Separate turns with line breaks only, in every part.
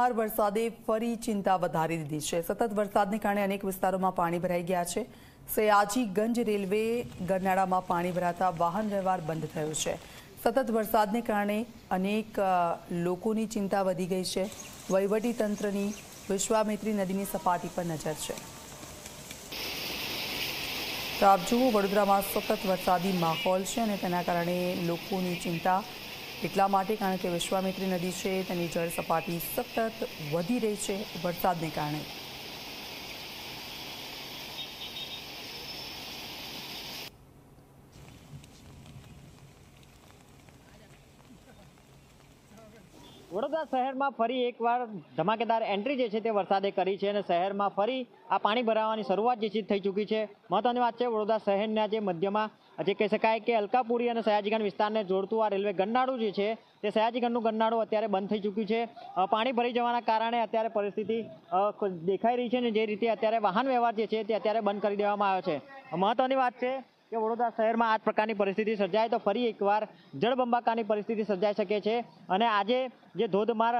વરસાદે ફરી ચિંતા વધારી દીધી છે। સતત વરસાદને કારણે અનેક વિસ્તારોમાં પાણી ભરાઈ ગયા છે। સયાજીગંજ રેલવે ગરનાળામાં પાણી ભરાતા વાહન વ્યવહાર બંધ થયો છે। સતત વરસાદને કારણે અનેક લોકોની ચિંતા વધી ગઈ છે। વહીવટી તંત્રની વિશ્વામિત્રી નદીની સપાટી પર નજર છે। તો આપ જુઓ, વડોદરામાં સતત વરસાદી માહોલ છે અને તેના કારણે લોકોની ચિંતા એટલા માટે કારણ કે વિશ્વામિત્રી નદી છે તેની જળ સપાટી સતત વધી રહી છે વરસાદને કારણે।
વડોદરા શહેરમાં ફરી એકવાર ધમાકેદાર એન્ટ્રી જે છે તે વરસાદે કરી છે અને શહેરમાં ફરી આ પાણી ભરાવાની શરૂઆત જે છે થઈ ચૂકી છે। મહત્વની વાત છે, વડોદરા શહેરના જે મધ્યમાં જે કહી શકાય કે અલકાપુરી અને સયાજીગંજ વિસ્તારને જોડતું આ રેલવે ગરનાળું જે છે તે સયાજીગંજનું ગરનાળું અત્યારે બંધ થઈ ચૂક્યું છે। પાણી ભરી જવાના કારણે અત્યારે પરિસ્થિતિ દેખાઈ રહી છે અને જે રીતે અત્યારે વાહન વ્યવહાર જે છે તે અત્યારે બંધ કરી દેવામાં આવ્યો છે। મહત્વની વાત છે કે વડોદરા શહેરમાં આ જ પ્રકારની પરિસ્થિતિ સર્જાય તો ફરી એકવાર જળબંબાકારની પરિસ્થિતિ સર્જાઈ શકે છે અને આજે જે ધોધમાર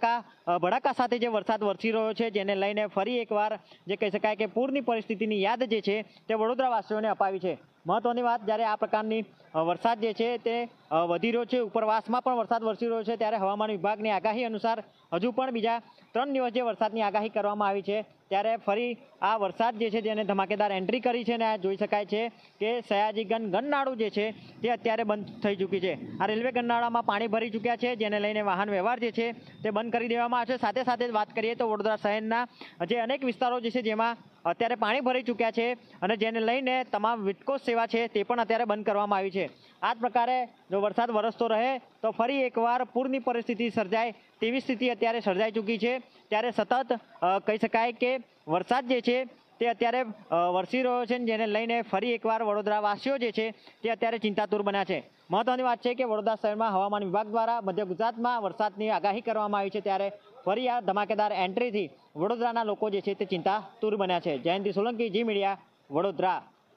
ભડાકા સાથે જે વરસાદ વરસી રહ્યો છે જેને લઈને ફરી એકવાર જે કહી શકાય કે પૂરની પરિસ્થિતિની યાદ જે છે તે વડોદરાવાસીઓને અપાવી છે। મહત્વની વાત, જ્યારે આ પ્રકારની વરસાદ જે છે તે વધી રહ્યો છે, ઉપરવાસમાં પણ વરસાદ વરસી રહ્યો છે, ત્યારે હવામાન વિભાગની આગાહી અનુસાર હજુ પણ બીજા 3 દિવસ જે વરસાદની આગાહી કરવામાં આવી છે ત્યારે ફરી આ વરસાદ જે છે તેને ધમાકેદાર એન્ટ્રી કરી છે અને આ જોઈ શકાય છે કે સયાજીગંજ ગરનાળું જે છે તે અત્યારે બંધ થઈ ચૂકી છે। આ રેલવે ગરનાળામાં પાણી ભરી ચૂક્યા છે જેને લઈને વાહન વ્યવહાર જે છે તે બંધ કરી દેવામાં આવશે। સાથે સાથે વાત કરીએ તો વડોદરા શહેરના જે અનેક વિસ્તારો જે છે જેમાં અત્યારે પાણી ભરી ચૂક્યા છે અને જેને લઈને તમામ વિટકો સેવા છે તે પણ અત્યારે બંધ કરવામાં આવી છે। આ જ પ્રકારે જો વરસાદ વરસતો રહે તો ફરી એકવાર પૂરની પરિસ્થિતિ સર્જાય તેવી સ્થિતિ અત્યારે સર્જાઈ ચૂકી છે। ત્યારે સતત કહી શકાય કે વરસાદ જે છે તે અત્યારે વરસી રહ્યો છે જેને લઈને ફરી એકવાર વડોદરાવાસીઓ જે છે તે અત્યારે ચિંતાતુર બન્યા છે। મહત્વની વાત છે કે વડોદરા શહેરમાં હવામાન વિભાગ દ્વારા મધ્ય ગુજરાતમાં વરસાદની આગાહી કરવામાં આવી છે ત્યારે ફરી આ ધમાકેદાર એન્ટ્રીથી વડોદરાના લોકો જે છે તે ચિંતાતુર બન્યા છે। Jayanti Solanki, Zee Media, Vadodara.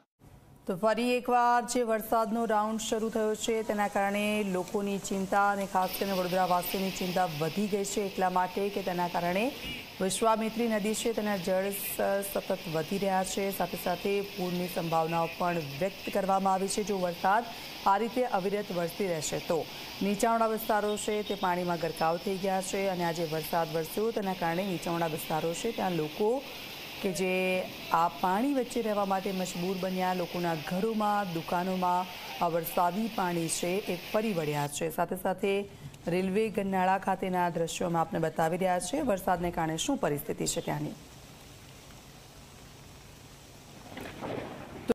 તો ફરી એકવાર જે વરસાદનો રાઉન્ડ શરૂ થયો છે તેના કારણે લોકોની ચિંતા અને ખાસ કરીને વડોદરાવાસીઓની ચિંતા વધી ગઈ છે એટલા માટે કે તેના કારણે વિશ્વામિત્રી નદી છે તેના જળ સતત વધી રહ્યા છે। સાથે સાથે પૂરની સંભાવનાઓ પણ વ્યક્ત કરવામાં આવી છે। જો વરસાદ આ રીતે અવિરત વરસતી રહેશે તો નીચાણવાળા વિસ્તારો છે તે પાણીમાં ગરકાવ થઈ ગયા છે અને આજે વરસાદ વરસ્યો તેના કારણે નીચાણવાળા વિસ્તારો છે ત્યાં લોકો કે જે આ પાણી વચ્ચે રહેવા માટે મજબૂર બન્યા, લોકોના ઘરોમાં, દુકાનોમાં આ વરસાદી પાણી છે એ ફરી વળ્યા છે। સાથે સાથે રેલવે ગરનાળા ખાતેના દ્રશ્યોમાં આપને બતાવી રહ્યા છે વરસાદને કારણે શું પરિસ્થિતિ છે ત્યાંની।